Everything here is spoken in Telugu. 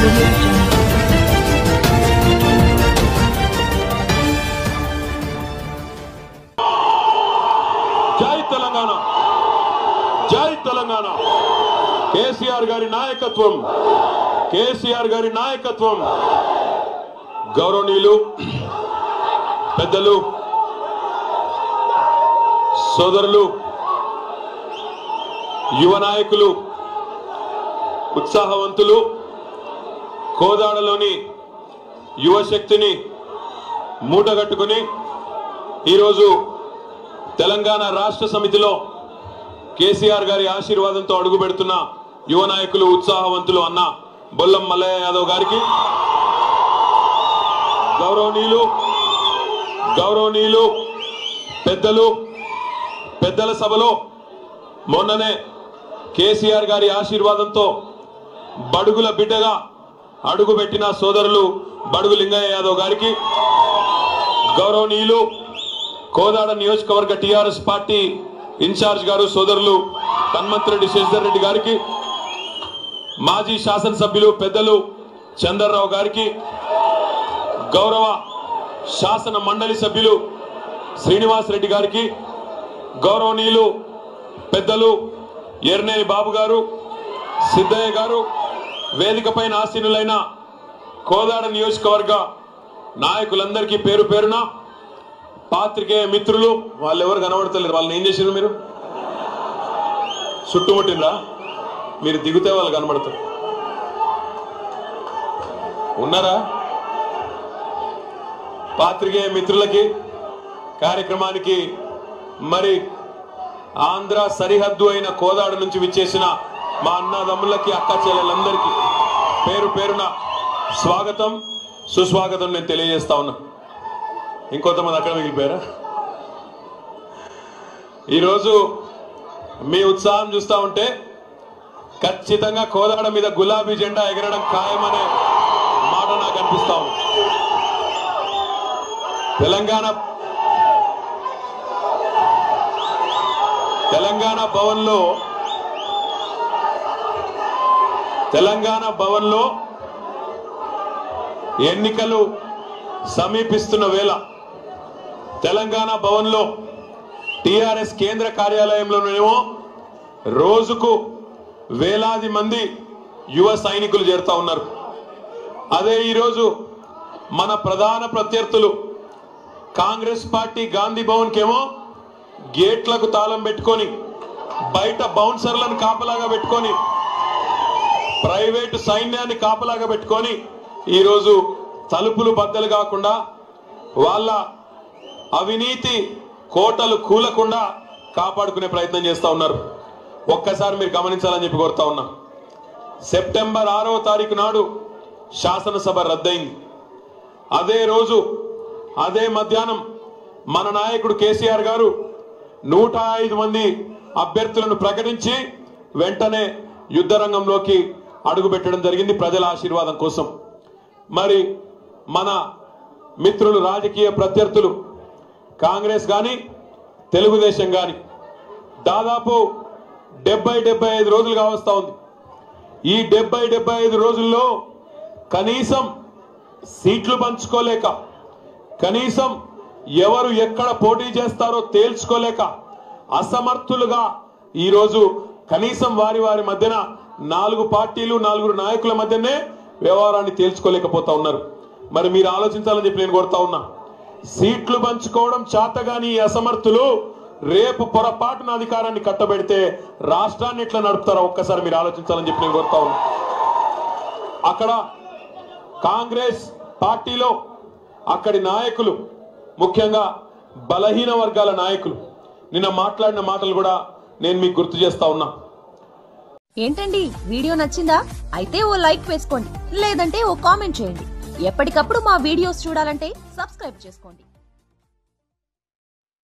జై తెలంగాణ, జై తెలంగాణ. కేసీఆర్ గారి నాయకత్వం, కేసీఆర్ గారి నాయకత్వం. గౌరవనీయులు పెద్దలు, సోదరులు, యువ నాయకులు, ఉత్సాహవంతులు, కోదాడలోని యువశక్తిని మూటగట్టుకుని ఈరోజు తెలంగాణ రాష్ట్ర సమితిలో కేసీఆర్ గారి ఆశీర్వాదంతో అడుగు పెడుతున్న యువ నాయకులు, ఉత్సాహవంతులు అన్న బొల్లం మల్లయ్య యాదవ్ గారికి, గౌరవనీయులు పెద్దలు, పెద్దల సభలో మొన్ననే కేసీఆర్ గారి ఆశీర్వాదంతో బడుగుల బిడ్డగా అడుగుపెట్టిన సోదరులు బడుగు లింగయ్య యాదవ్ గారికి, గౌరవనీయులు కోదాడ నియోజకవర్గ టీఆర్ఎస్ పార్టీ ఇన్ఛార్జ్ గారు సోదరులు హనుమంతరెడ్డి శశిధర్ రెడ్డి గారికి, మాజీ శాసనసభ్యులు పెద్దలు చందర్రావు గారికి, గౌరవ శాసన మండలి సభ్యులు శ్రీనివాస్ రెడ్డి గారికి, గౌరవనీయులు పెద్దలు ఎర్నేని బాబు గారు, సిద్ధయ్య గారు, వేదిక పైన ఆసీనులైన కోదాడ నియోజకవర్గ నాయకులందరికీ పేరు పేరున, పాత్రికేయ మిత్రులు, వాళ్ళు ఎవరు కనబడతలేరు, వాళ్ళని ఏం చేసారు మీరు? చుట్టుముట్టిందా? మీరు దిగుతే వాళ్ళు కనబడతారు. ఉన్నారా? పాత్రికేయ మిత్రులకి, కార్యక్రమానికి మరి ఆంధ్ర సరిహద్దు అయిన కోదాడ నుంచి విచ్చేసిన మా అన్నదమ్ములకి, అక్క చెల్లెలందరికీ పేరు పేరున స్వాగతం, సుస్వాగతం నేను తెలియజేస్తా ఉన్నా. ఇంకొంతమంది అక్కడ మిగిలిపోయారా? ఈరోజు మీ ఉత్సాహం చూస్తా ఉంటే ఖచ్చితంగా కోదాడ మీద గులాబీ జెండా ఎగరడం ఖాయమనే మాట నాకు అనిపిస్తా ఉంది. తెలంగాణ భవన్లో ఎన్నికలు సమీపిస్తున్న వేళ తెలంగాణ భవన్లో టిఆర్ఎస్ కేంద్ర కార్యాలయంలోనేమో రోజుకు వేలాది మంది యువ సైనికులు చేరుతా ఉన్నారు. అదే ఈరోజు మన ప్రధాన ప్రత్యర్థులు కాంగ్రెస్ పార్టీ గాంధీ భవన్ కేమో గేట్లకు తాళం పెట్టుకొని, బయట బౌన్సర్లను కాపలాగా పెట్టుకొని, ప్రైవేటు సైన్యాన్ని కాపలాగా పెట్టుకొని ఈరోజు తలుపులు బద్దలు కాకుండా, వాళ్ళ అవినీతి కోటలు కూలకుండా కాపాడుకునే ప్రయత్నం చేస్తా ఉన్నారు. ఒక్కసారి మీరు గమనించాలని చెప్పి కోరుతా ఉన్నా. సెప్టెంబర్ 6వ తారీఖు నాడు శాసనసభ రద్దయింది. అదే రోజు, అదే మధ్యాహ్నం మన నాయకుడు కేసీఆర్ గారు 105 మంది అభ్యర్థులను ప్రకటించి వెంటనే యుద్ధ రంగంలోకి అడుగు పెట్టడం జరిగింది ప్రజల ఆశీర్వాదం కోసం. మరి మన మిత్రులు, రాజకీయ ప్రత్యర్థులు కాంగ్రెస్ గాని తెలుగుదేశం గాని దాదాపు 70-75 రోజులుగా వస్తా ఉంది. ఈ 70-75 రోజుల్లో కనీసం సీట్లు పంచుకోలేక, కనీసం ఎవరు ఎక్కడ పోటీ చేస్తారో తేల్చుకోలేక, అసమర్థులుగా ఈరోజు కనీసం వారి మధ్యన 4 పార్టీలు, 4 నాయకుల మధ్యనే వ్యవహారాన్ని తేల్చుకోలేకపోతా ఉన్నారు. మరి మీరు ఆలోచించాలని చెప్పి నేను కోరుతా ఉన్నా. సీట్లు పంచుకోవడం చేతగాని ఈ అసమర్థులు రేపు పొరపాటున అధికారాన్ని కట్టబెడితే రాష్ట్రాన్ని ఎట్లా నడుపుతారో ఒక్కసారి మీరు ఆలోచించాలని చెప్పి నేను కోరుతా ఉన్నా. అక్కడ కాంగ్రెస్ పార్టీలో అక్కడి నాయకులు, ముఖ్యంగా బలహీన వర్గాల నాయకులు నిన్న మాట్లాడిన మాటలు కూడా నేను మీకు గుర్తు చేస్తా ఉన్నా. ఏంటండి, వీడియో నచ్చిందా? అయితే ఓ లైక్ వేసుకోండి, లేదంటే ఓ కామెంట్ చేయండి. ఎప్పటికప్పుడు మా వీడియోస్ చూడాలంటే సబ్స్క్రైబ్ చేసుకోండి.